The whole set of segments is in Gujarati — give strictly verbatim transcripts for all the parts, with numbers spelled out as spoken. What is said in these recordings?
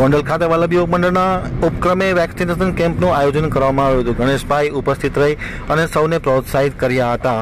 ગોંડલ ખાતે વલ્લભ યુવક મંડળના ઉપક્રમે વેક્સિનેશન કેમ્પનું આયોજન કરવામાં આવ્યું હતું। ગણેશભાઈ ઉપસ્થિત રહી અને સૌને પ્રોત્સાહિત કર્યા હતા।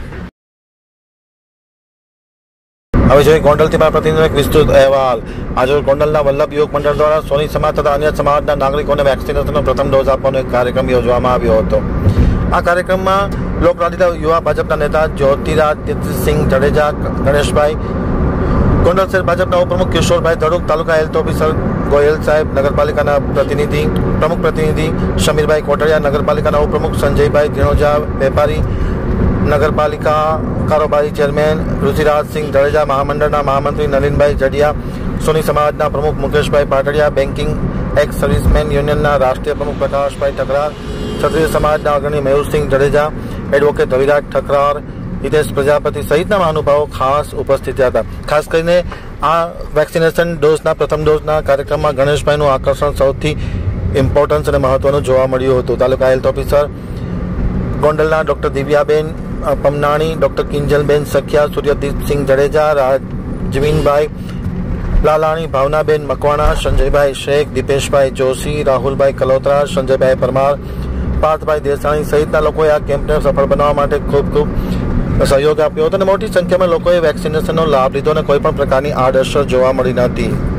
હવે જોઈએ ગોંડલથી મારા પ્રતિનિધિનો એક વિસ્તૃત અહેવાલ। આજે ગોંડલના વલ્લભ યુવક મંડળ દ્વારા સોની સમાજ તથા અન્ય સમાજના નાગરિકોને વેક્સિનેશનનો પ્રથમ ડોઝ આપવાનો એક કાર્યક્રમ યોજવામાં આવ્યો હતો। આ કાર્યક્રમમાં લોકલાડીલા યુવા ભાજપના નેતા જ્યોતિરાજ સિંહ જાડેજા, ગણેશભાઈ, ગોંડલ શહેર ભાજપના ઉપપ્રમુખ કિશોરભાઈ ધડુક, તાલુકા હેલ્થ ઓફિસર ગોયલ સાહેબ, નગરપાલિકાના પ્રતિનિધિ પ્રમુખ પ્રતિનિધિ શમીરભાઈ કોટડિયા, નગરપાલિકાના ઉપપ્રમુખ સંજયભાઈ ધીણોજા, વેપારી નગરપાલિકા કારોબારી ચેરમેન ઋષિરાજસિંહ જાડેજા, મહામંડળના મહામંત્રી નલિનભાઈ જડિયા, સોની સમાજના પ્રમુખ Mukeshbhai Patadiya, banking ex serviceman યુનિયનના રાષ્ટ્રીય પ્રમુખ પ્રકાશભાઈ ઠકરાર, ક્ષત્રિય સમાજના અગ્રણી મયુરસિંહ જડેજા, એડવોકેટ રવિરાજ ઠકરાર, હિતેશ પ્રજાપતિ સહિતના મહાનુભાવો ખાસ ઉપસ્થિત હતા। ખાસ કરીને આ વેક્સિનેશન ડોઝના પ્રથમ ડોઝના કાર્યક્રમમાં ગણેશભાઈનું આકર્ષણ સૌથી ઇમ્પોર્ટન્સ અને મહત્વનું જોવા મળ્યું હતું। તાલુકા હેલ્થ ઓફિસર ગોંડલના ડોક્ટર દિવ્યાબેન પમનાણી, ડોક્ટર કિંજલબેન સખિયા, સૂર્યદીપસિંહ જડેજા, રાજવીનભાઈ લાલાણી, ભાવનાબેન મકવાણા, સંજયભાઈ શેખ, દીપેશભાઈ જોશી, રાહુલભાઈ કલોત્રા, સંજયભાઈ પરમાર, પાર્થભાઈ દેસાણી સહિતના લોકોએ આ કેમ્પને સફળ બનાવવા માટે ખૂબ ખૂબ સહયોગ આપ્યો હતો અને મોટી સંખ્યામાં લોકોએ વેક્સિનેશનનો લાભ લીધો અને કોઈ પણ પ્રકારની આડઅસર જોવા મળી નથી।